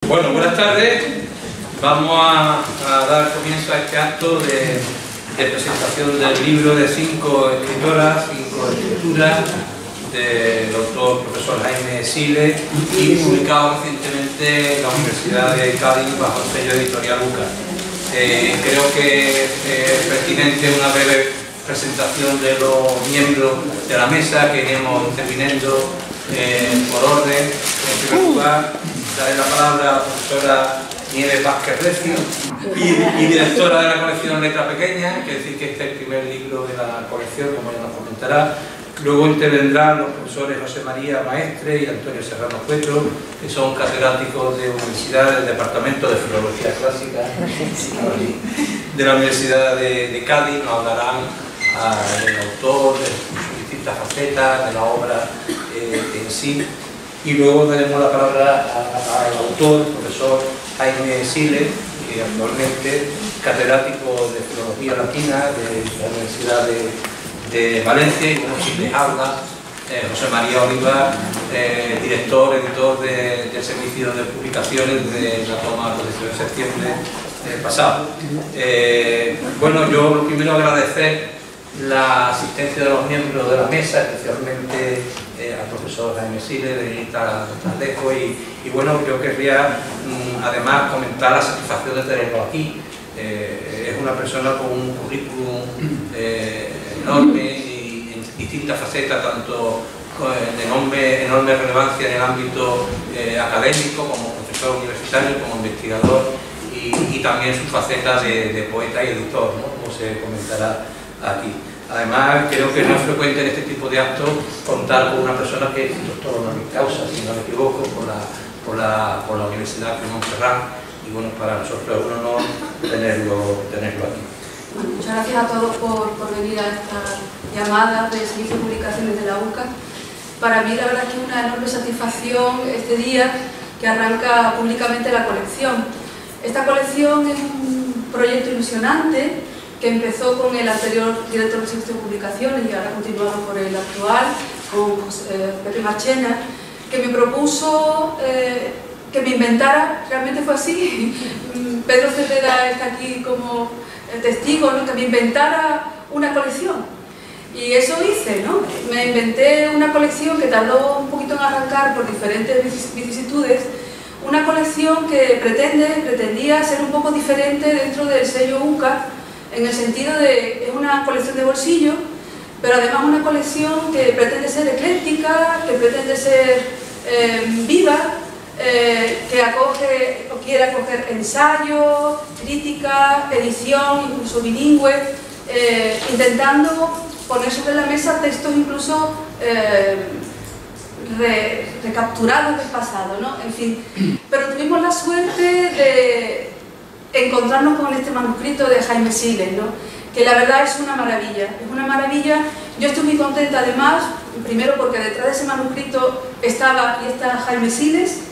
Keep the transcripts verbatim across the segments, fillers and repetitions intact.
Bueno, buenas tardes. Vamos a, a dar comienzo a este acto de, de presentación del libro de cinco escritoras, cinco escrituras del autor profesor Jaime Siles y publicado recientemente en la Universidad de Cádiz bajo el sello editorial UCA. Eh, creo que es pertinente una breve presentación de los miembros de la mesa que iremos interviniendo eh, por orden. En primer lugar, daré la palabra a la profesora Nieves Vázquez Recio y, y directora de la colección Letra Pequeña, que decir que este es el primer libro de la colección, como ella nos comentará. Luego intervendrán los profesores José María Maestre y Antonio Serrano Cuetro, que son catedráticos de universidad del Departamento de Filología Clásica de la Universidad de, de Cádiz. Nos hablarán a, del autor, de sus distintas facetas, de la obra eh, en sí. Y luego daremos la palabra al autor, el profesor Jaime Siles, que actualmente es catedrático de Filología Latina de la Universidad de de Valencia, y como si les habla eh, José María Oliva, eh, director, editor de, del Servicio de Publicaciones de la toma del dieciocho de septiembre eh, pasado. Eh, bueno, yo lo primero agradecer la asistencia de los miembros de la mesa, especialmente eh, al profesor Jaime Siles, de venir tan lejos, y, y bueno, yo querría mm, además comentar la satisfacción de tenerlo aquí. Eh, es una persona con un currículum eh, enorme y en distintas facetas, tanto de enorme, enorme relevancia en el ámbito eh, académico, como profesor universitario, como investigador, y, y también su faceta de, de poeta y editor, ¿no?, como se comentará aquí. Además, creo que no es frecuente en este tipo de actos contar con una persona que es doctor honoris causa, si no me equivoco, por la, por la, por la Universidad de Montserrat. Y bueno, para nosotros es un honor tenerlo, tenerlo aquí. Bueno, muchas gracias a todos por, por venir a esta llamada de Servicio de Publicaciones de la UCA. Para mí la verdad que es una enorme satisfacción este día que arranca públicamente la colección. Esta colección es un proyecto ilusionante que empezó con el anterior director del Servicio de Publicaciones y ahora continuado por el actual, con José, Pepe Marchena, que me propuso eh, que me inventara, realmente fue así. Pedro Cepeda está aquí como testigo, ¿no?, que me inventara una colección. Y eso hice, ¿no? Me inventé una colección que tardó un poquito en arrancar por diferentes vicisitudes, una colección que pretende, pretendía ser un poco diferente dentro del sello UCA, en el sentido de, es una colección de bolsillo, pero además una colección que pretende ser ecléctica, que pretende ser eh, viva, Eh, que acoge o quiere acoger ensayo, crítica, edición, incluso bilingüe, eh, intentando poner sobre la mesa textos incluso eh, re, recapturados del pasado, ¿no? En fin, pero tuvimos la suerte de encontrarnos con este manuscrito de Jaime Siles, ¿no?, que la verdad es una maravilla, es una maravilla. Yo estoy muy contenta además, primero porque detrás de ese manuscrito estaba y está Jaime Siles,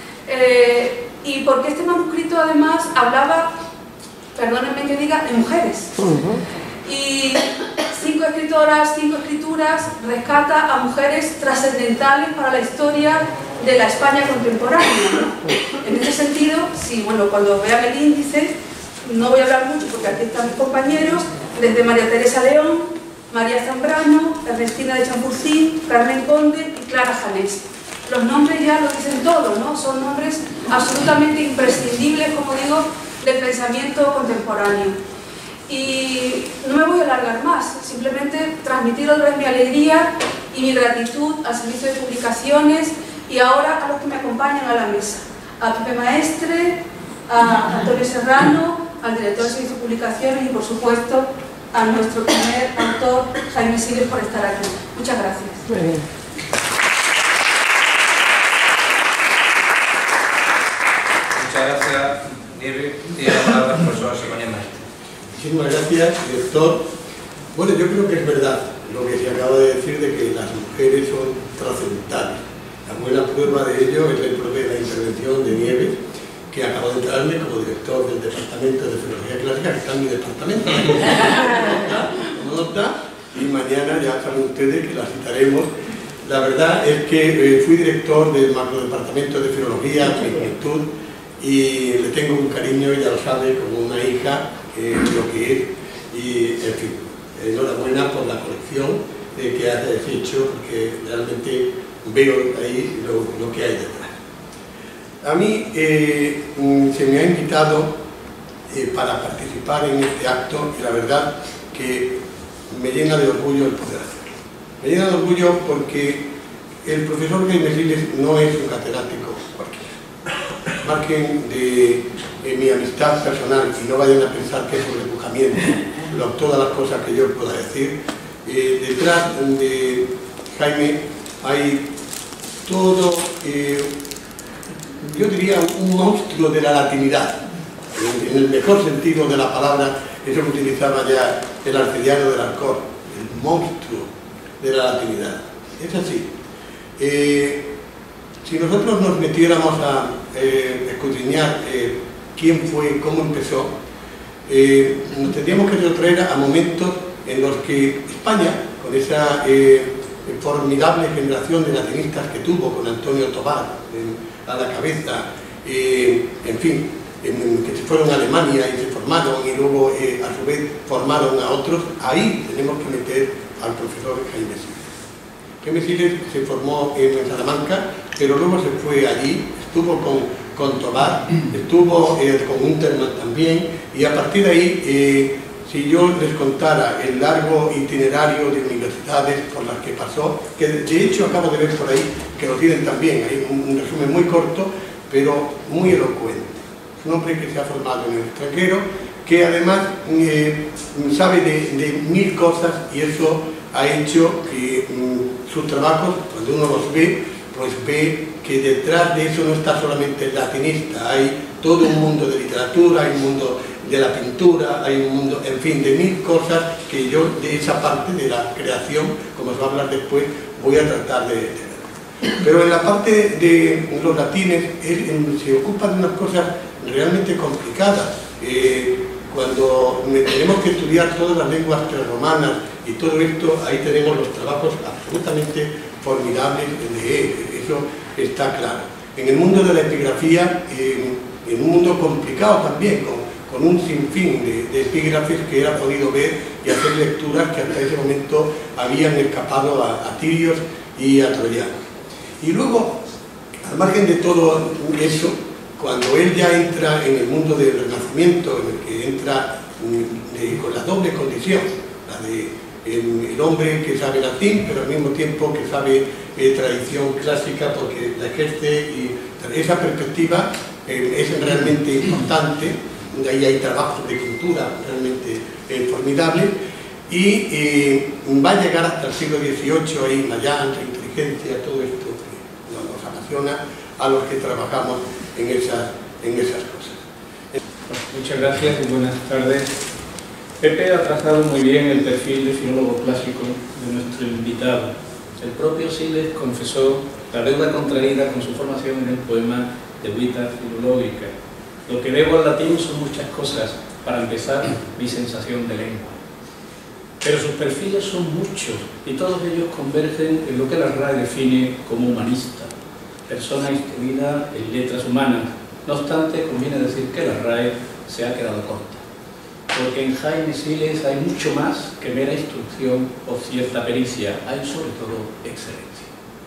Eh, y porque este manuscrito además hablaba, perdónenme que diga, de mujeres. Uh-huh. Y cinco escritoras, cinco escrituras rescata a mujeres trascendentales para la historia de la España contemporánea, ¿no? En este sentido, sí, bueno, cuando vean el índice, no voy a hablar mucho porque aquí están mis compañeros, desde María Teresa León, María Zambrano, Ernestina de Champurcí, Carmen Conde y Clara Janés. Los nombres ya lo dicen todo, ¿no? Son nombres absolutamente imprescindibles, como digo, del pensamiento contemporáneo. Y no me voy a alargar más, simplemente transmitir otra vez mi alegría y mi gratitud al Servicio de Publicaciones y ahora a los que me acompañan a la mesa. A Pepe Maestre, a Antonio Serrano, al director del Servicio de Publicaciones y, por supuesto, a nuestro primer autor, Jaime Siles, por estar aquí. Muchas gracias. Muy bien. Muchas gracias, Nieves. Y la palabra al profesor José María Maestre. Muchísimas gracias, director. Bueno, yo creo que es verdad lo que se acaba de decir de que las mujeres son trascendentales. La buena prueba de ello es la, la intervención de Nieves, que acabo de entrarme como director del Departamento de Filología Clásica, que está en mi departamento. ¿Cómo no está? Y mañana ya saben ustedes que la citaremos. La verdad es que eh, fui director del macrodepartamento de Filología, mi juventud, y le tengo un cariño, ella lo sabe, como una hija, eh, lo que es, y en fin, enhorabuena por la colección eh, que has hecho, porque realmente veo ahí lo, lo que hay detrás. A mí eh, se me ha invitado eh, para participar en este acto y la verdad que me llena de orgullo el poder hacerlo. Me llena de orgullo porque el profesor Jaime Siles no es un catedrático cualquiera. Margen de, de mi amistad personal y no vayan a pensar que es un empujamiento, todas las cosas que yo pueda decir. Eh, detrás de Jaime hay todo, eh, yo diría, un monstruo de la latinidad, en, en el mejor sentido de la palabra, eso que utilizaba ya el arcediano del Alcor, el monstruo de la latinidad. Es así. Eh, si nosotros nos metiéramos a eh, escudriñar eh, quién fue, cómo empezó, eh, nos tendríamos que retraer a momentos en los que España, con esa eh, formidable generación de latinistas que tuvo, con Antonio Tobar eh, a la cabeza, eh, en fin, en, que se fueron a Alemania y se formaron y luego eh, a su vez formaron a otros, ahí tenemos que meter al profesor Jaime Siles. Jaime Siles se formó en Salamanca, pero luego se fue allí, estuvo con, con Tobar, estuvo eh, con Untermann también, y a partir de ahí, eh, si yo les contara el largo itinerario de universidades por las que pasó, que de hecho acabo de ver por ahí, que lo tienen también, hay un, un resumen muy corto, pero muy elocuente. Es un hombre que se ha formado en el extranjero, que además eh, sabe de, de mil cosas, y eso ha hecho que mm, sus trabajos, cuando uno los ve, pues ve que detrás de eso no está solamente el latinista, hay todo un mundo de literatura, hay un mundo de la pintura, hay un mundo, en fin, de mil cosas que yo de esa parte de la creación, como se va a hablar después, voy a tratar de, de ver. Pero en la parte de los latines, él se ocupa de unas cosas realmente complicadas. Eh, cuando tenemos que estudiar todas las lenguas prerromanas y todo esto, ahí tenemos los trabajos absolutamente formidables de él, eso está claro. En el mundo de la epigrafía, eh, en un mundo complicado también, con, con un sinfín de, de epígrafes que él ha podido ver y hacer lecturas que hasta ese momento habían escapado a, a tirios y a troyanos. Y luego, al margen de todo eso, cuando él ya entra en el mundo del Renacimiento, en el que entra de, con la doble condición, la de el, el hombre que sabe latín, pero al mismo tiempo que sabe eh, tradición clásica, porque la ejerce, y esa perspectiva eh, es realmente importante. De ahí hay trabajos de cultura realmente eh, formidables, y eh, va a llegar hasta el siglo dieciocho, ahí Mayans, la inteligencia, todo esto que nos, nos apasiona a los que trabajamos en esas, en esas cosas. Muchas gracias y buenas tardes. Pepe ha trazado muy bien el perfil de filólogo clásico de nuestro invitado. El propio Siles confesó la deuda contraída con su formación en el poema de Vita Filológica. Lo que debo al latín son muchas cosas. Para empezar, mi sensación de lengua. Pero sus perfiles son muchos y todos ellos convergen en lo que la R A E define como humanista, persona instruida en letras humanas. No obstante, conviene decir que la R A E se ha quedado corta, porque en Jaime Siles hay mucho más que mera instrucción o cierta pericia, hay sobre todo excelencia.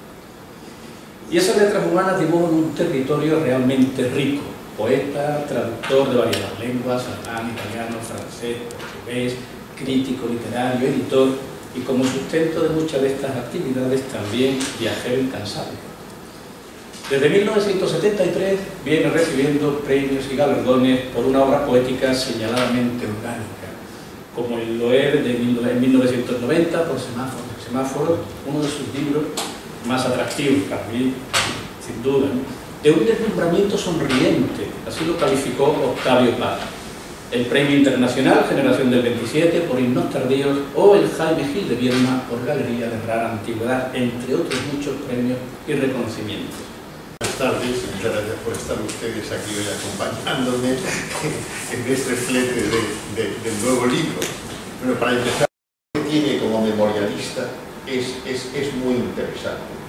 Y esas letras humanas dibujan un territorio realmente rico: poeta, traductor de varias lenguas, alemán, italiano, francés, portugués, crítico literario, editor, y como sustento de muchas de estas actividades también viajero incansable. Desde mil novecientos setenta y tres viene recibiendo premios y galardones por una obra poética señaladamente orgánica, como el Loer de mil novecientos noventa por Semáforo. Semáforo, uno de sus libros más atractivos para mí, sin duda, ¿no? De un deslumbramiento sonriente, así lo calificó Octavio Paz. El Premio Internacional Generación del veintisiete por Himnos Tardíos, o el Jaime Gil de Viedma por Galería de Rara Antigüedad, entre otros muchos premios y reconocimientos. Buenas tardes, muchas gracias por estar ustedes aquí hoy acompañándome en este flete de, de, del nuevo libro. Bueno, para empezar, lo que tiene como memorialista es, es, es muy interesante,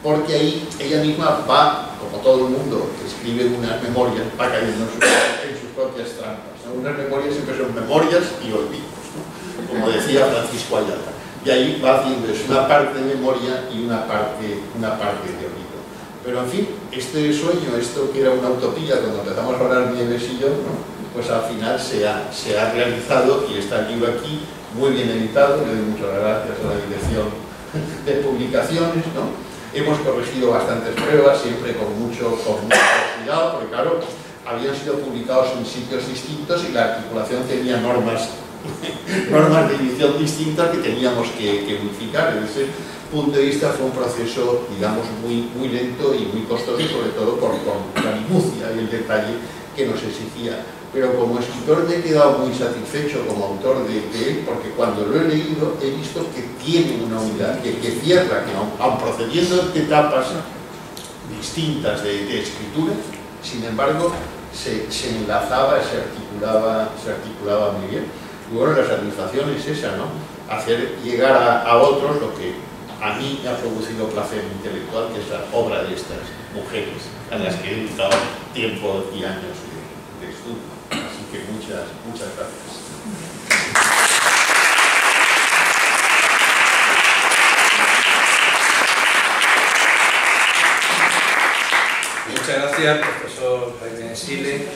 porque ahí ella misma va, como todo el mundo que escribe unas memorias, va cayendo en sus, en sus propias trampas, ¿no? Unas memorias siempre son memorias y olvidos, ¿no? Como decía Francisco Ayala, y ahí va haciendo es una parte de memoria y una parte, una parte de olvido. Pero en fin, este sueño, esto que era una utopía cuando empezamos a hablar Nieves y yo, ¿no? Pues al final se ha, se ha realizado y está el libro aquí, muy bien editado. Le doy muchas gracias a la dirección de publicaciones, ¿no? Hemos corregido bastantes pruebas, siempre con mucho, con mucho cuidado, porque claro, habían sido publicados en sitios distintos y la articulación tenía normas, normas de edición distintas que teníamos que, que unificar. Desde ese punto de vista fue un proceso, digamos, muy, muy lento y muy costoso, sobre todo por, por la minucia y el detalle que nos exigía. Pero como escritor me he quedado muy satisfecho como autor de, de él, porque cuando lo he leído he visto que tiene una unidad, que, que cierra, que aun, aun procediendo de etapas distintas de, de escritura, sin embargo, se, se enlazaba, se articulaba, se articulaba muy bien. Y bueno, la satisfacción es esa, ¿no? Hacer llegar a, a otros lo que a mí me ha producido placer intelectual, que es la obra de estas mujeres, a las que he dedicado tiempo y años de, de estudio. Así que muchas, muchas gracias. Muchas gracias, profesor Jaime Siles.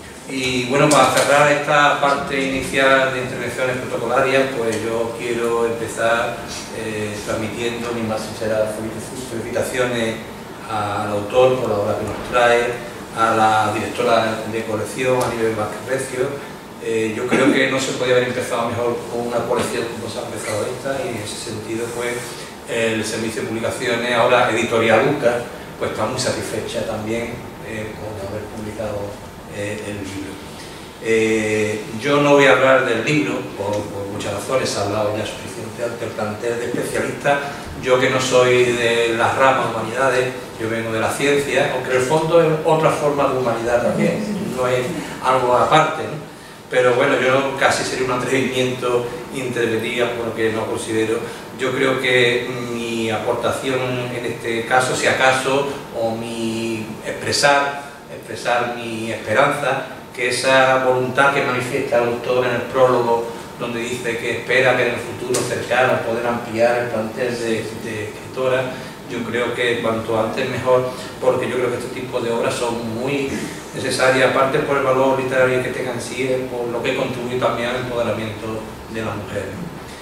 Y bueno, para cerrar esta parte inicial de intervenciones protocolarias, pues yo quiero empezar eh, transmitiendo mis más sinceras felicitaciones al autor por la obra que nos trae, a la directora de colección, Aníbal Vázquez Recio. Eh, yo creo que no se podía haber empezado mejor con una colección como se ha empezado esta, y en ese sentido pues el Servicio de Publicaciones, ahora Editorial UCA, pues está muy satisfecha también eh, con haber publicado eh, el libro. Eh, yo no voy a hablar del libro por, por muchas razones, se ha hablado ya suficiente ante el plantel de especialistas. Yo, que no soy de las ramas humanidades, yo vengo de la ciencia, aunque en el fondo es otra forma de humanidad también, no es algo aparte, ¿no? Pero bueno, yo casi sería un atrevimiento intervenir, bueno, que no considero. Yo creo que mi aportación en este caso, si acaso, o mi expresar, expresar mi esperanza, que esa voluntad que manifiesta el autor en el prólogo, donde dice que espera que en el futuro cercano poder ampliar el plantel de, de escritoras, yo creo que cuanto antes mejor, porque yo creo que este tipo de obras son muy necesarias, aparte por el valor literario que tengan en sí, por lo que contribuye también al empoderamiento de las mujeres.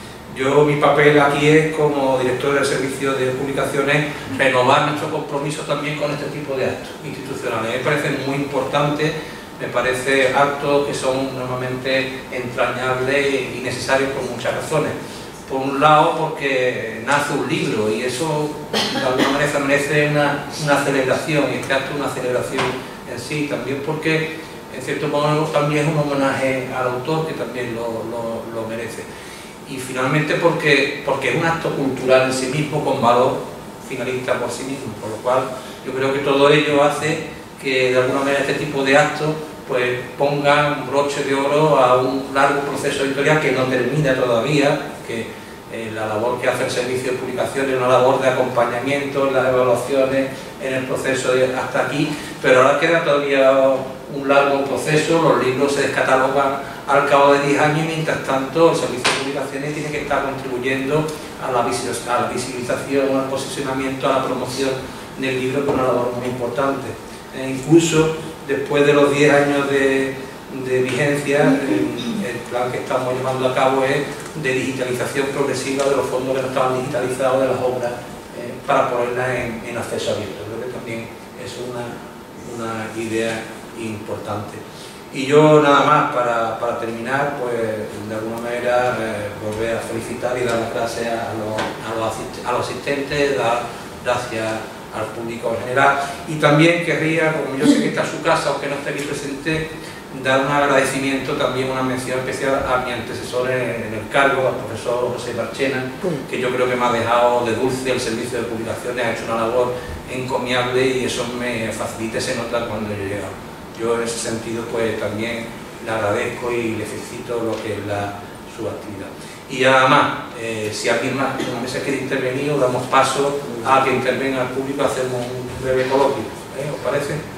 Yo, mi papel aquí es, como director del Servicio de Publicaciones, renovar nuestro compromiso también con este tipo de actos institucionales. Me parecen muy importantes, me parece actos que son normalmente entrañables y necesarios por muchas razones. Por un lado, porque nace un libro y eso de alguna manera merece una, una celebración, y este acto es una celebración en sí. También porque, en cierto modo, también es un homenaje al autor, que también lo, lo, lo merece. Y finalmente porque, porque es un acto cultural en sí mismo, con valor finalista por sí mismo, por lo cual yo creo que todo ello hace que de alguna manera este tipo de actos pues pongan un broche de oro a un largo proceso editorial que no termina todavía, que eh, la labor que hace el Servicio de Publicaciones es una labor de acompañamiento en las evaluaciones, en el proceso de hasta aquí, pero ahora queda todavía un largo proceso. Los libros se descatalogan al cabo de diez años y mientras tanto el Servicio de Publicaciones tiene que estar contribuyendo a la visibilización, al posicionamiento, a la promoción del libro, con una labor muy importante. E incluso después de los diez años de, de vigencia, el, el plan que estamos llevando a cabo es de digitalización progresiva de los fondos que no estaban digitalizados de las obras, eh, para ponerlas en, en acceso abierto. Creo que también es una, una idea importante. Y yo nada más, para, para terminar, pues de alguna manera eh, volver a felicitar y dar las gracias a los, a los, asist a los asistentes, dar gracias al público en general, y también querría, como yo sé que está en su casa, aunque no esté aquí presente, dar un agradecimiento, también una mención especial a mi antecesor en, en el cargo, al profesor José Marchena, que yo creo que me ha dejado de dulce el Servicio de Publicaciones, ha hecho una labor encomiable y eso me facilita y se nota cuando yo llego. Yo en ese sentido pues también le agradezco y le felicito lo que es la, su actividad. Y además, eh, si alguien más en la mesa quiere intervenir, o damos paso a que intervenga el público, hacemos un breve coloquio. ¿Eh? ¿Os parece?